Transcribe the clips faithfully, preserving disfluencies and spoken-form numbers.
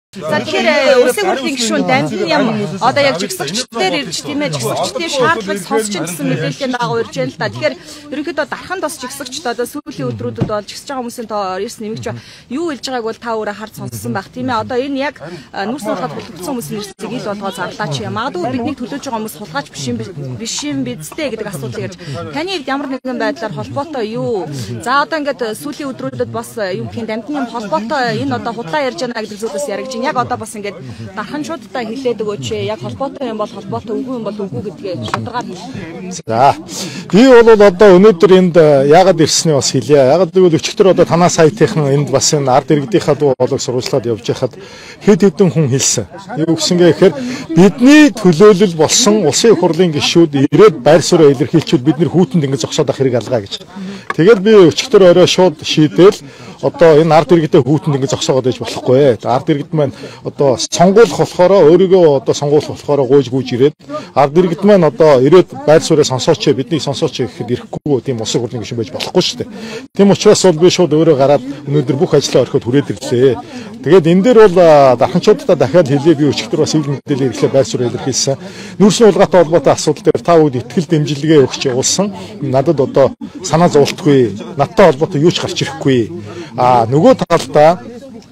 За тэгэхээр улсын хурлын гишүүн дамжин юм одоо яг жигсагчдээр ирж тийм ээ жигсагчдын шаардлагыг сонсч гэсэн мэдээллийн дагуу ирж байна л да. Тэгэхээр ерөнхийдөө дархан тос жигсагчд одоо сүүлийн өдрүүдэд бол жигсэж байгаа хүмүүсийн тоо эрс нэмэгч юу хэлж байгааг бол та өөрөө харж сонссон байх тийм ээ. Одоо энэ яг нүүрс нуулгаад хулгайцсан хүмүүсийн эрсийг ил болгоо зарлаач юм. Магадгүй бидний төлөөж байгаа хүмүүс хулгайч биш юм биш юм бидтэй гэдэг асуултыг ирж таны хувьд ямар нэгэн байдлаар холбоотой юу? За одоо ингээд сүүлийн өдрүүдэд бас юу гэх юм дамжин юм холбоотой энэ одоо худлаа ярьж байна гэдэг зүйлээс яригч яг одоо бас ингээд дарханчуудтай хэлээд өгөөч яг холбоотой юм бол холбоотой үгүй юм бол үгүй гэдгээ шударгаар хэлээ. За би бол одоо өнөөдөр энд яагаад ирсний бас хэлье. Яагаад гэвэл өчигдөр одоо танаа сайтынхан энд бас энэ ард иргэдийнхаа дуу хоолойг сурвалжлаад явж байхад хэд хэдэн хүн хэлсэн. Юу гэсэнгээ гэхээр бидний төлөөлөл болсон улсын их хурлын гишүүд ирээд байр суурь илэрхийлчүүд бид нэр хүүтэнд ингэ зогсоод ах хэрэг алгаа гэж. Тэгээд би өчигдөр орой шууд шийдээл одоо энэ ард иргэдэд хүүтэнд ингэ зогсоогоод байж болохгүй. Ард иргэд маань одоо сонгуулах болохоор өөрийгөө одоо сонгуулах болохоор гуйж гүйж ирээд ард иргэд маань одоо ирээд байр суурьаа сонсооч биднийг сонсооч гэхэд ирэхгүй тийм улсын хурлын гишүүн байж болохгүй шүү дээ. Тийм учраас бол би шууд өөрөө гараад өнөөдөр бүх ажлаа орхиод хүрээд ирлээ. Тэгээд энэ дээр бол дарханчуудаа дахиад хэлээ би өчигдөр бас ивл мэдээлэл ирэхлээр байр суурь илэрхийлсэн. Нүүрсний улгаатай холбоотой асуудал дээр та бүгд итгэл дэмжлэгээ өгч явуулсан. Надад одоо санаа зовлтгүй. Надтай холбоотой юу ч гарч ирэхгүй. А нөгөө талдаа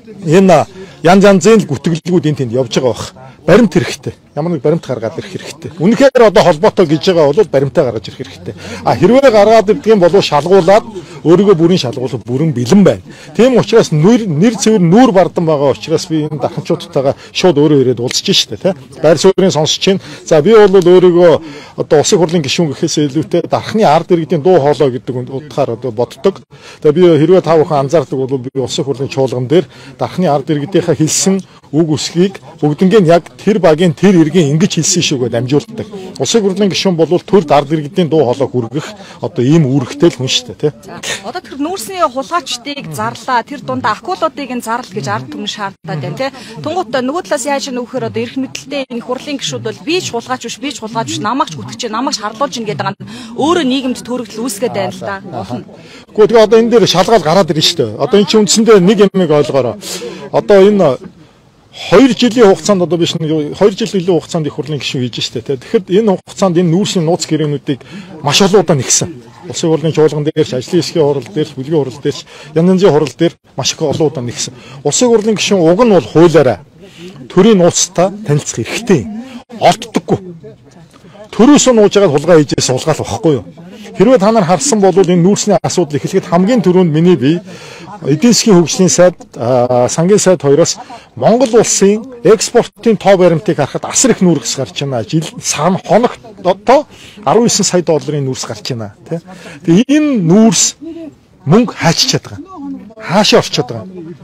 энэ янз янзын гүтгэлгүүд энэ тэнд явж байгаа бах. Баримт хэрэгтэй. Ямар нэг баримт гаргаад ирэх хэрэгтэй. Үнэхээр одоо холбоотой гэж байгаа бол баримтаа гаргаж ирэх хэрэгтэй. А хэрвээ гаргаад ирдгийм болов шалгуулад өөрийгөө бүрийн шалгуулах бүрэн бэлэн байна. Тийм учраас нэр нэр цэвэр нүүр бардан байгаа учраас би энэ дарханчуудтайгаа шууд өөрөө ирээд уулзж штэ тий. Байр суурийг сонсож чинь. За би бол өөрийгөө одоо улсын хурлын гишүүн гэхээс илүүтэй дархны ард иргэдийн дуу хоолой гэдэг утгаар одоо боддог. Тэгээ би хэрвээ та бүхэн анзаардаг бол би улсын хурлын чуулган дээр дархны ард иргэдийнхаа хэлсэн үг үсгийг бүгднгийн яг тэр багийн тэр иргэн ингэж хэлсэн шүүгээ дамжуулдаг. Улсын хурлын гишүүн бол төр ард иргэдийн дуу хоолой хүргэх одоо ийм үүрэгтэй л хүн шүү дээ, тий. Одоо тэр нүүрсний хулгайчдыг зарлаа, тэр дундаа акулуудыг нь зарл гэж ард түмэн шаардаад байна, тий. Тунгууд нөгөө талаас яаж нөхөр одоо эрх мэдэлтэй энэ хурлын гишүүд бол би ч хулгайч биш, би ч хулгайч биш, намайг ч үтгэж, намайг шаардуулж ин гэдэг нь өөрөө нийгэмд төрөгдөл үүсгээд байна л да. Гэхдээ тэгээ одоо энэ дээр шалгаал гараад ирнэ шүү дээ. Одоо энэ чинь үндсэндээ нэг юмыг ойлгоорой. Одоо энэ хоёр жилийн хугацаанд одоо биш хоёр жил илүү хугацаанд их хурлын гишүүн хийж штэ. Тэгэхэд энэ хугацаанд энэ нүүрсийн нууц гэрээнүүдийг маш олон удаа нэгсэн. Улсын хурлын чуулган дээрч, ажлын хэсгийн хурал дээрч, бүлгийн хурал дээрч, янз янзын хурал дээр маш их олон удаа нэгсэн. Улсын хурлын гишүүн уг нь бол хуулиараа төрийн нууцтай танилцах хэрэгтэй. Олддоггүй. Төрөөс нь ууж байгаа хулгай хийжээс суулгаал واخгүй юу? Хэрвээ та нар харсан бол энэ нүүрсний асуудал эхлэхэд хамгийн түрүүнд миний бие эдийн засгийн хөгжлийн сайд, сангийн сайд хоёроос Монгол улсын экспортын тоо баримтыг харахад асар их нүүрс гарч байна. Жил сан хоногт одоо арван есөн сая долларын нүүрс гарч байна. Тэгээ энэ нүүрс мөнгө хаачиж чадгаа. Хаашаа орчод байгаа.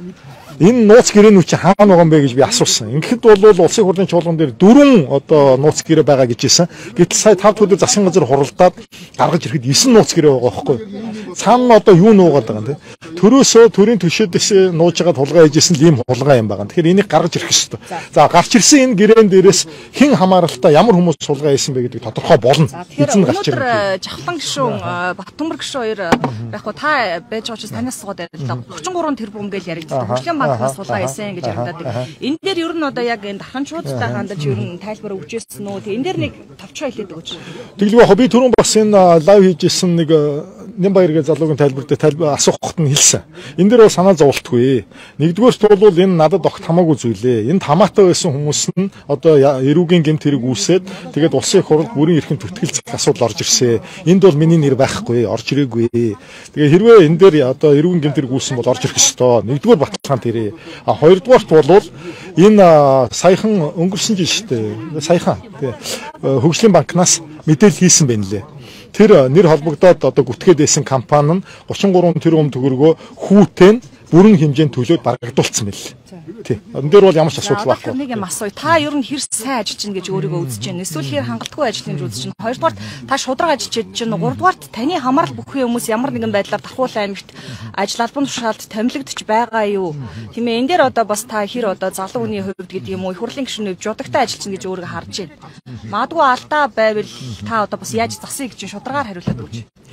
Энэ нууц гэрээнүүд чи хаана байгаа юм бэ гэж би асуусан. Ингээд бол улсын хурлын чуулган дээр дөрвөн одоо нууц гэрээ байгаа гэж хэлсэн. Гэтэл сая тав өдөр засгийн газар хуралдаад гаргаж ирэхэд девять нууц гэрээ байгаа байхгүй. Цаана одоо юу нуугаад байгаа юм те. Төрөөсөө төрийн төшөөдөөс нууж байгаа тулгаа хийжсэн л ийм хулгай юм байгаа. Тэгэхээр энийг гаргаж ирэх ёстой. За гарч ирсэн энэ гэрээн дээрээс хэн хамааралтай ямар хүмүүс сулгаа хийсэн бэ гэдэг тодорхой болно. Эзэн гарч ирнэ. Жавхлан гишүүн Баттөмбөр гишүүн хоёр яг хуу та байж байгаа ч танаас суугаад байрлаа. тридцать три тэрбум гэж яригдсан. Банкнаас сулгаа хийсэн гэж яригддаг. Энэ дээр ер нь одоо яг энэ дарханчуудтай хандаж ер нь тайлбар өгч ирсэн үү? Энэ дээр нэг товчоо хэлээд өгч. Тэглэв би түрүүн бас энэ лайв хийжсэн нэг Нямбаяргийн залуугийн тайлбар дээр тайлбар асуухт нь хэлсэн. Энэ дээр бол санаа зовлтгүй. Нэгдүгээрт бол энэ надад огт хамаагүй зүйлээ. Энд хамаатай байсан хүмүүс нь одоо эрүүгийн гэмт хэрэг үүсээд тэгээд улсын их хурл бүрийн эрхэм зүтгэлцэх асуудал орж ирсэн. Энд бол миний нэр байхгүй, орж ирээгүй. Тэгээ хэрвээ энэ дээр одоо эрүүгийн гэмт хэрэг үүссэн бол орж ирэх ёстой. Нэгдүгээр баталгаан тэрэ. А хоёрдугаарт бол энэ саяхан өнгөрсөн жил шүү дээ. Саяхан хөгжлийн банкнаас мэдээлэл хийсэн байна лээ. Тэр нэр холбогдоод одоо гүтгээд байсан компани нь тридцать три тэрбум төгрөгөө хүүтэн бүрэн хэмжээнд төлөөд барагдуулсан байл. Тий. Энэ дээр бол ямар ч асуудал байхгүй. Нэг юм асууя. Та ер нь хэр сайн ажиллаж чинь гэж өөрийгөө үзэж байна. Эсвэл хэр хангалтгүй ажиллаж гэж үзэж байна. Хоёрдугаар та шудраг ажиллаж чинь. Гуравдугаар таны хамаарал бүхий хүмүүс ямар нэгэн байдлаар Дархуул аймагт ажил албан тушаалд томилогдож байгаа юу? Тийм ээ. Энэ дээр одоо бас та хэр одоо залуу хүний хувьд гэдэг юм уу? Их хурлын гишүүний жудагтай ажиллаж чинь гэж өөрийгөө харж байна. Магадгүй алдаа байвал та одоо бас яаж засъя гэж шударгаар хариулаад өгч.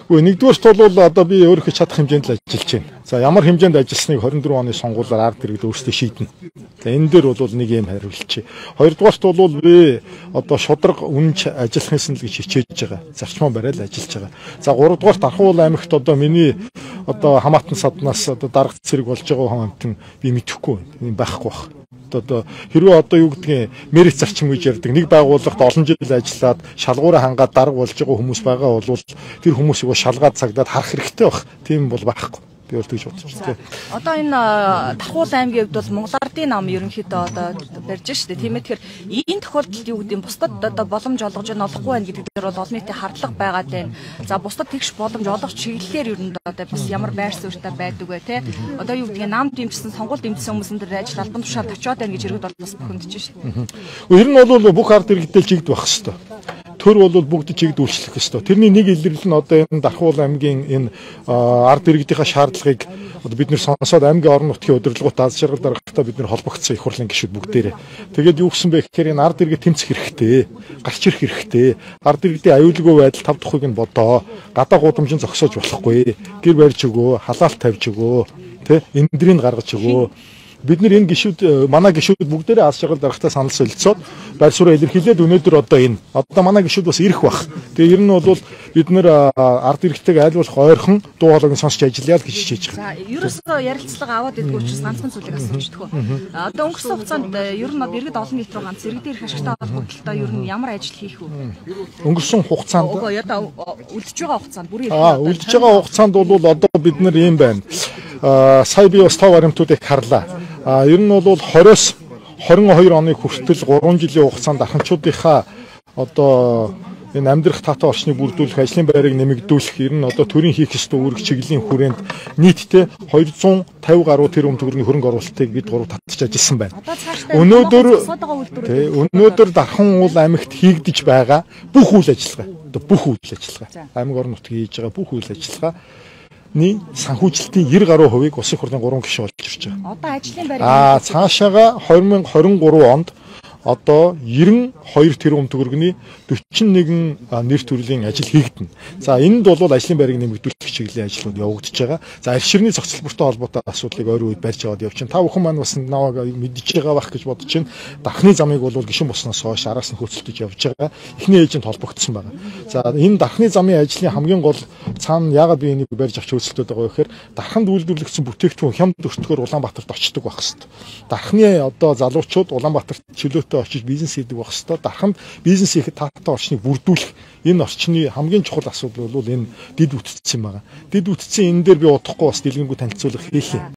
Үгүй нэгдүгээрт бол одоо би өөрөө чадах хэмжээнд л ажиллаж байна. За ямар хэмжээнд ажилласныг арван дөрвөн оны сонгуулиар ард иргэд өөрсдөө шийднэ. За энэ дээр бол нэг юм хариулчих. Хоёрдугаарт бол би одоо шудраг үнэнч ажиллах юмсан л гэж хичээж байгаа. Зарчмаа барайл ажиллаж байгаа. За гуравдугаарт Архуул аймагт одоо миний одоо хамаатан саднаас одоо дарга цэрэг болж байгаа хүн амтан би мэдэхгүй юм байхгүй бах. Одоо хэрвээ одоо юу гэдгийг мэрит зарчим гэж ярьдаг нэг байгууллагт олон жил ажиллаад шалгуураа хангаад дарга болж байгаа хүмүүс байгаа бол тэр хүмүүсийг шалгаад цагдаад харах хэрэгтэй баг. Тийм бол байхгүй. Би өөртөө бодож байна. Одоо энэ Тархуул аймгийн хувьд бол Монгол Ардын нам ерөнхийдөө одоо барьж штэ тийм ээ. Тэгэхээр энэ тохиолдолд юу гэдэг нь бусдад одоо боломж олгож нь олохгүй байна гэдэг дээр бол олон нийтийн хардлага байгаад байна. За бусдад тэгш боломж олгох чиглэлээр ер нь одоо бас ямар байр суурьтай байдаг вэ те. Одоо юу гэдэг нь нам дэмжсэн сонгуул дэмжсэн хүмүүсийн дээр ажил албан тушаал очиод байна гэж иргэд бол бас бөхөмдөж штэ. Ер нь бол бүх ард иргэдтэй чигд байх хэвээр. Төр бол бүгд чигд үйлчлэх ёстой. Тэрний нэг илэрлэл нь одоо энэ Дархуул аймгийн энэ ард иргэдийнхаа шаардлагыг одоо бид нэр сонсоод аймгийн орон нутгийн удирдлагууд аз жаргал даргахдаа бид нэр холбогдсон их хурлын гишүүд бүгдээрээ. Тэгээд юу гэсэн бэ гэхээр энэ ард иргэд тэмцэх хэрэгтэй, гарч ирэх хэрэгтэй. Ард иргэдийн аюулгүй байдал тав тухыг нь бодоо. Гадаа гудамжин зогсоож болохгүй. Гэр барьж өгөө, халаалт тавьж өгөө, тэ эндрийг гаргаж өгөө. Бид нэр энэ гишүүд манай гишүүд бүгдээрээ аз жаргал даргахдаа санал солилцоод байр сууриа илэрхийлээд өнөөдөр одоо энэ одоо манай гишүүд бас ирэх бах. Тэгээ ер нь бол бид нэр ард иргэдтэйг айл болох ойрхон дуу хоолойг сонсч ажиллая л гэж хичээж байгаа. За ерөөсөө ярилцлага аваад идэх учраас ганцхан зүйлийг асууж өгдөгөө. Одоо өнгөрсөн хугацаанд ер нь иргэд олон нийт рүү ганц иргэдийн эрх ашигтай холбогдлоо ер нь ямар ажил хийх вэ? Өнгөрсөн хугацаанд одоо үлдэж байгаа хугацаанд бүрийн Аа үлдэж байгаа хугацаанд бол одоо бид нэр юм байна. Сая би бас тав баримтуудыг харлаа. А ер нь бол двадцать-с двадцать и deux оны хүртэл гурван жилийн хугацаанд ахынчуудынхаа одоо энэ амьдрах татаа орчныг бүрдүүлэх, ажлын байрыг нэмэгдүүлэх, ер нь одоо төрийн хийх ёстой үүрэг чиглэлийн хүрээнд нийтдээ двести пятьдесят гаруй тэрбум төгрөгийн хөрөнгө оруулалтыг бид гурав татчих ажилласан байна. Өнөөдөр өнөөдөр Дархан уул аймагт хийгдэж байгаа бүх үйл ажиллагаа, одоо бүх үйл ажиллагаа, аймаг орон нутгийн хийж байгаа бүх үйл ажиллагаа ний санхүүжилтийн девяносто гаруй хувийг улсын хурлын гурван гишүүн олж ирж байгаа. Одоо ажлын байр Аа цаашаага две тысячи двадцать три онд одоо девяносто two тэрбум төгрөгийн forty-one нэр төрлийн ажил хийгдэнэ. За энэнд бол ажлын байрыг нэмэгдүүлэх чиглэлийн ажлууд явагдаж байгаа. За арх ширний зохицолбортой холбоотой асуудлыг ойр үед барьж аваад явж байна. Та бүхэн маань бас наваг мэдж байгаа бах гэж бодож байна. Дархны замыг бол гишүүн босноос хойш араас нь хөөцөлдөж явж байгаа. Эхний ээжинд холбогдсон байгаа. За энэ дархны замын ажлын хамгийн гол цаана яагаад би энийг барьж авч хөөцөлдөд байгаа вэ гэхээр дарханд үйлдвэрлэгдсэн бүтээгдэхүүн хямд өртгөөр Улаанбаатарт очдог байх хэвээр. Дархны одоо залуучууд Улаанбаатарт чөлөөтэй очиж бизнес хийдэг байх хэвээр. Дарханд бизнес хийхэд таатай орчныг бүрдүүлэх энэ орчны хамгийн чухал асуудал бол энэ дид үтцсэн байгаа. Дид үтцсэн энэ дээр би удахгүй бас дэлгэнгүй танилцуулга хийлээ.